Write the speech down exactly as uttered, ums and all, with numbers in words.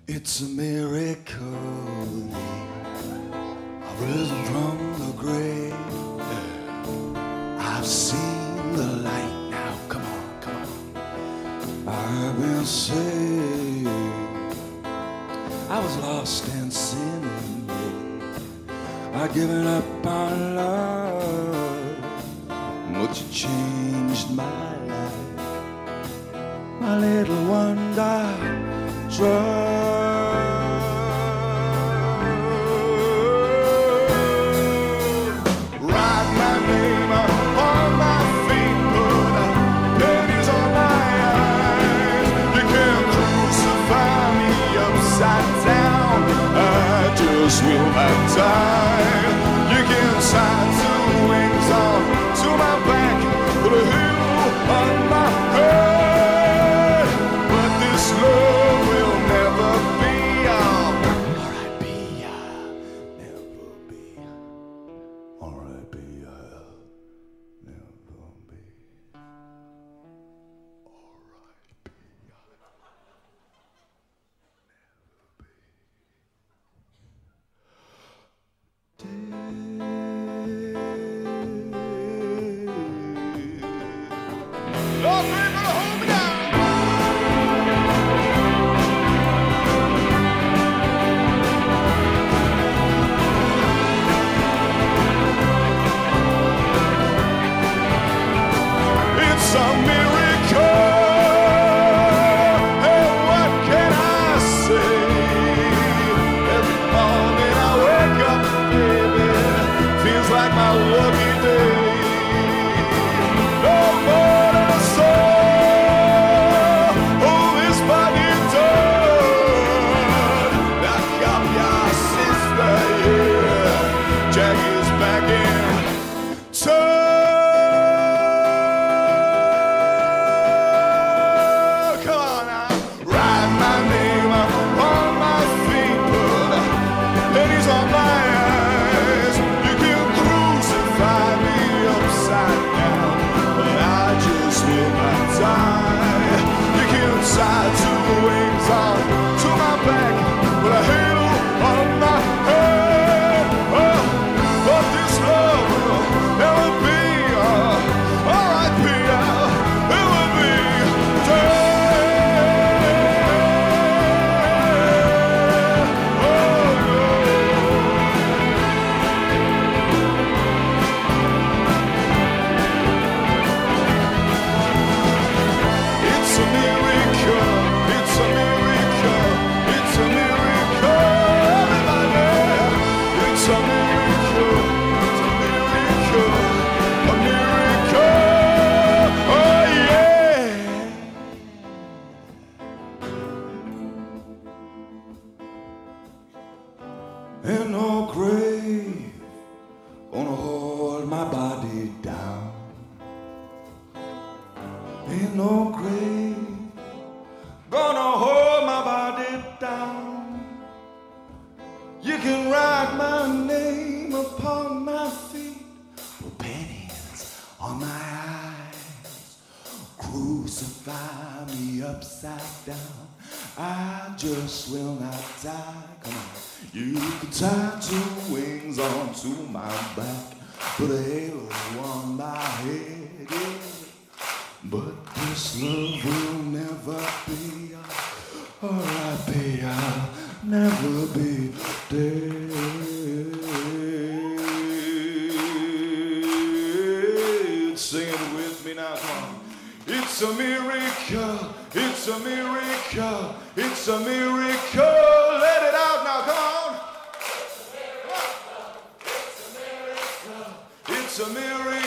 It's a miracle I've risen from the grave. I've seen the light now. Come on, come on. I've been saved. I was lost and sinning. I'd given up on love, but you changed my life. My little one died. Write my name upon my feet, put pennies on my eyes. You can't crucify me upside down, I just will not die. You can tie two wings on to my back, put a hill on my head, but this love will never be all. R I P I'll never be. R I P I'll never be. R I P I'll never be. Lord, we're gonna hold me down. It's a miracle, and what can I say? Every morning I wake up, baby, feels like my lucky day. No more than a soul, oh, this body done. Knock up your sister, yeah, Jackie's back in town. Side two wings on to my back with a halo on my head. Oh, but this love will never be. Uh, R I P I'll never be dead. Oh, no. It's a miracle. It's a miracle, it's a miracle, everybody. It's a miracle, it's a miracle, a miracle, oh yeah. Ain't no grave gonna hold my body down. Ain't no grave gonna hold my body down. You can write my name upon my feet, put pennies on my eyes, crucify me upside down, I just will not die. Come on. You can tie two wings onto my back, put a halo on my head, yeah. But this love will never be. R I P I'll never be dead. Sing it with me now, come on. It's a miracle, it's a miracle, it's a miracle. Let it out now, come on. It's a miracle, it's a miracle. It's a miracle.